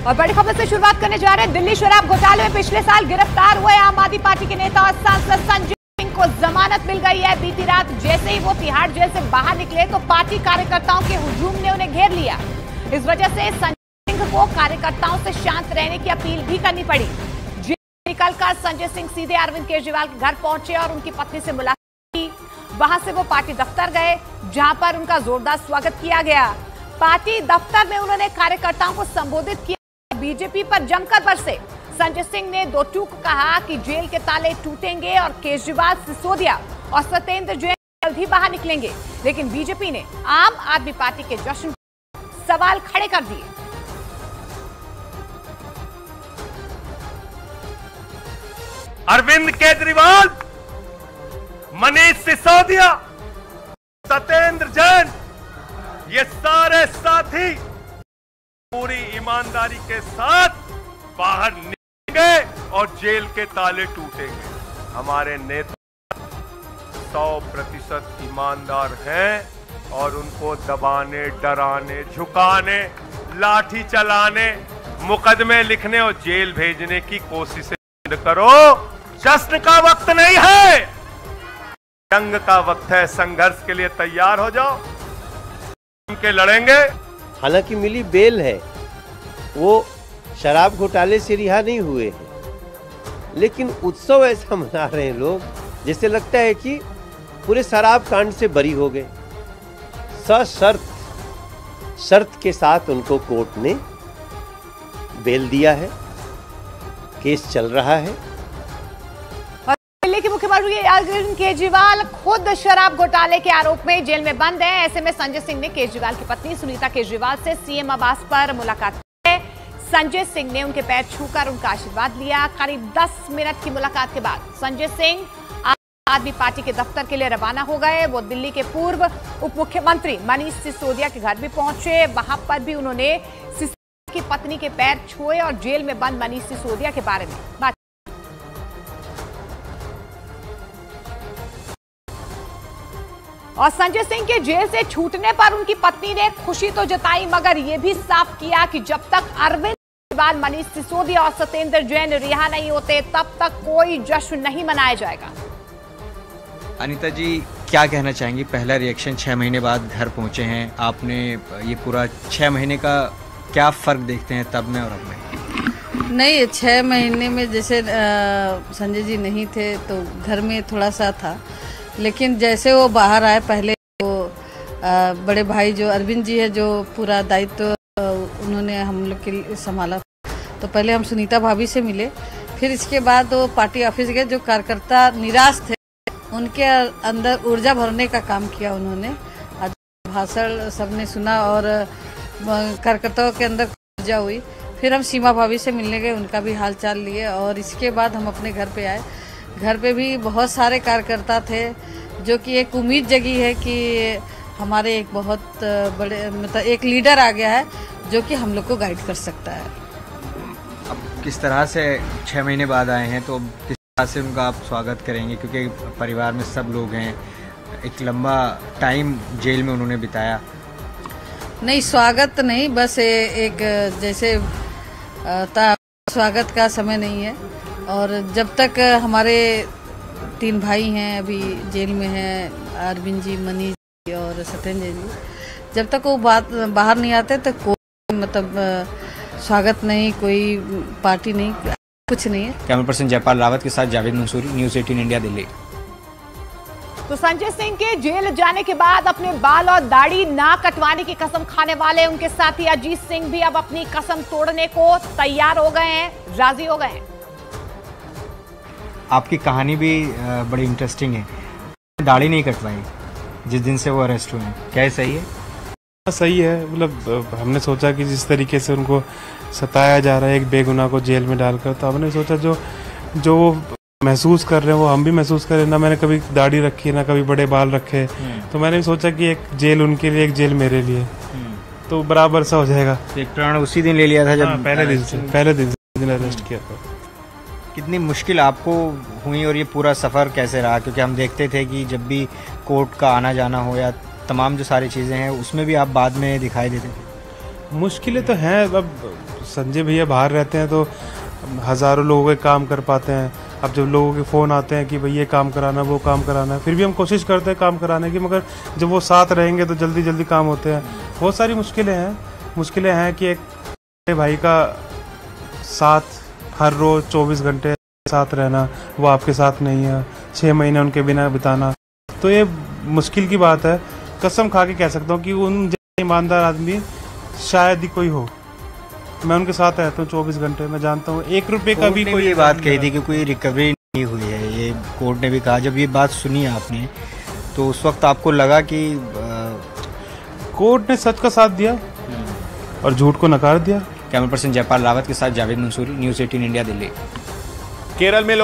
और बड़ी खबर से शुरुआत करने जा रहे हैं। दिल्ली शराब घोटाले में पिछले साल गिरफ्तार हुए आम आदमी पार्टी के नेता और सांसद संजय सिंह को जमानत मिल गई है। बीती रात जैसे ही वो तिहाड़ जेल से बाहर निकले तो पार्टी कार्यकर्ताओं के हुजूम ने उन्हें घेर लिया। इस वजह से संजय सिंह को कार्यकर्ताओं से शांत रहने की अपील भी करनी पड़ी। जेल निकलकर संजय सिंह सीधे अरविंद केजरीवाल के घर पहुंचे और उनकी पत्नी से मुलाकात की। वहां से वो पार्टी दफ्तर गए, जहां पर उनका जोरदार स्वागत किया गया। पार्टी दफ्तर में उन्होंने कार्यकर्ताओं को संबोधित किया। बीजेपी पर जमकर बरसे। संजय सिंह ने दो टूक कहा कि जेल के ताले टूटेंगे और केजरीवाल, सिसोदिया और सत्येंद्र जैन जल्द ही बाहर निकलेंगे। लेकिन बीजेपी ने आम आदमी पार्टी के जश्न पर सवाल खड़े कर दिए। अरविंद केजरीवाल, मनीष सिसोदिया, सत्येंद्र जैन, ये सारे साथी पूरी ईमानदारी के साथ बाहर निकलेंगे और जेल के ताले टूटेंगे। हमारे नेता 100% ईमानदार हैं और उनको दबाने, डराने, झुकाने, लाठी चलाने, मुकदमे लिखने और जेल भेजने की कोशिशें बंद करो। जश्न का वक्त नहीं है, जंग का वक्त है। संघर्ष के लिए तैयार हो जाओ, के लड़ेंगे। हालांकि मिली बेल है, वो शराब घोटाले से रिहा नहीं हुए हैं, लेकिन उत्सव ऐसा मना रहे हैं लोग जैसे लगता है कि पूरे शराब कांड से बरी हो गए। शर्त के साथ उनको कोर्ट ने बेल दिया है, केस चल रहा है। दिल्ली के मुख्यमंत्री अरविंद केजरीवाल खुद शराब घोटाले के आरोप में जेल में बंद है। ऐसे में संजय सिंह ने केजरीवाल की पत्नी सुनीता केजरीवाल से सीएम आवास पर मुलाकात की है। संजय सिंह ने उनके पैर छूकर उनका आशीर्वाद लिया। करीब 10 मिनट की मुलाकात के बाद संजय सिंह आम आदमी पार्टी के दफ्तर के लिए रवाना हो गए। वो दिल्ली के पूर्व उप मुख्यमंत्री मनीष सिसोदिया के घर भी पहुंचे। वहां पर भी उन्होंने सिसोदिया की पत्नी के पैर छुए और जेल में बंद मनीष सिसोदिया के बारे में बात। और संजय सिंह के जेल से छूटने पर उनकी पत्नी ने खुशी तो जताई, मगर यह भी साफ किया कि जब तक अरविंद केजरीवाल, मनीष सिसोदिया और सत्येंद्र जैन रिहा नहीं होते तब तक कोई जश्न नहीं मनाया जाएगा। अनीता जी, क्या कहना चाहेंगी? पहला रिएक्शन 6 महीने बाद घर पहुंचे हैं आपने, ये पूरा 6 महीने का क्या फर्क देखते हैं तब में और अब में? नहीं, 6 महीने में जैसे संजय जी नहीं थे तो घर में थोड़ा सा था, लेकिन जैसे वो बाहर आए, पहले वो बड़े भाई जो अरविंद जी है, जो पूरा दायित्व उन्होंने हम लोग के लिए संभाला, तो पहले हम सुनीता भाभी से मिले। फिर इसके बाद वो पार्टी ऑफिस गए। जो कार्यकर्ता निराश थे उनके अंदर ऊर्जा भरने का काम किया उन्होंने। आज भाषण सबने सुना और कार्यकर्ताओं के अंदर ऊर्जा हुई। फिर हम सीमा भाभी से मिलने गए, उनका भी हाल चाल लिए और इसके बाद हम अपने घर पे आए। घर पे भी बहुत सारे कार्यकर्ता थे, जो कि एक उम्मीद जगी है कि हमारे एक बहुत बड़े मतलब एक लीडर आ गया है जो कि हम लोग को गाइड कर सकता है। अब किस तरह से 6 महीने बाद आए हैं तो किस तरह से उनका आप स्वागत करेंगे? क्योंकि परिवार में सब लोग हैं, एक लंबा टाइम जेल में उन्होंने बिताया। नहीं, स्वागत नहीं, बस एक जैसे स्वागत का समय नहीं है। और जब तक हमारे 3 भाई हैं अभी जेल में हैं, अरविंद जी, मनीष जी और सत्येंद्र जी, जब तक वो बाहर नहीं आते तो कोई मतलब स्वागत नहीं, कोई पार्टी नहीं, कुछ नहीं है। कैमरा पर्सन जयपाल रावत के साथ जावेद मंसूरी, न्यूज़ 18 इंडिया, दिल्ली। तो संजय सिंह के जेल जाने के बाद अपने बाल और दाढ़ी ना कटवाने की कसम खाने वाले उनके साथी अजीत सिंह भी अब अपनी कसम तोड़ने को तैयार हो गए हैं, राजी हो गए हैं। आपकी कहानी भी बड़ी इंटरेस्टिंग है। दाढ़ी नहीं कटवाई जिस दिन से वो अरेस्ट हुए हैं, क्या सही है? सही है। मतलब हमने सोचा कि जिस तरीके से उनको सताया जा रहा है एक बेगुनाह को जेल में डालकर, तो हमने सोचा जो महसूस कर रहे हैं वो हम भी महसूस करें। ना मैंने कभी दाढ़ी रखी है, ना कभी बड़े बाल रखे, तो मैंने सोचा कि एक जेल उनके लिए, एक जेल मेरे लिए, तो बराबर सा हो जाएगा। एक प्रण उसी दिन ले लिया था जब पहले दिन अरेस्ट किया था। कितनी मुश्किल आपको हुई और ये पूरा सफ़र कैसे रहा? क्योंकि हम देखते थे कि जब भी कोर्ट का आना जाना हो या तमाम जो सारी चीज़ें हैं उसमें भी आप बाद में दिखाई देते थे। मुश्किलें तो हैं। अब संजय भैया बाहर रहते हैं तो हज़ारों लोगों के काम कर पाते हैं। अब जब लोगों के फ़ोन आते हैं कि भाई ये काम कराना, वो काम कराना, फिर भी हम कोशिश करते हैं काम कराने की, मगर जब वो साथ रहेंगे तो जल्दी जल्दी काम होते हैं। बहुत सारी मुश्किलें हैं कि एक बड़े भाई का साथ हर रोज़ 24 घंटे साथ रहना, वो आपके साथ नहीं है, 6 महीने उनके बिना बिताना, तो ये मुश्किल की बात है। कसम खा के कह सकता हूँ कि उन जैसे ईमानदार आदमी शायद ही कोई हो। मैं उनके साथ रहता हूँ 24 घंटे, मैं जानता हूँ 1 रुपये का भी कोई ये बात कही थी कि कोई रिकवरी नहीं हुई है, ये कोर्ट ने भी कहा। जब ये बात सुनी आपने तो उस वक्त आपको लगा कि कोर्ट ने सच का साथ दिया और झूठ को नकार दिया। कैमरा पर्सन जयपाल रावत के साथ जावेद मंसूरी, न्यूज़ 18 इंडिया, दिल्ली। केरल में